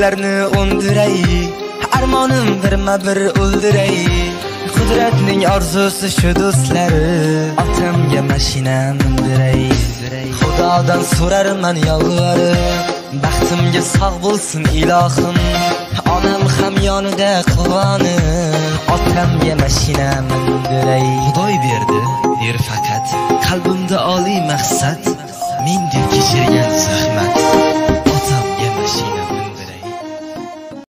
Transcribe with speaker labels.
Speaker 1: ko'zlarni o'ndiray, armonim birma-bir o'ldiray. Qudratning orzusi shu do'stlari, otamga mashina mindiray. Xudodan so'rarman yolg'arib, baxtimga sog' bo'lsin ilohim. Onam ham yonida quvonib, otamga mashina mindiray. Xudoy berdi, yer faqat qalbimda oliy maqsad, men deb kechirgan zahmat.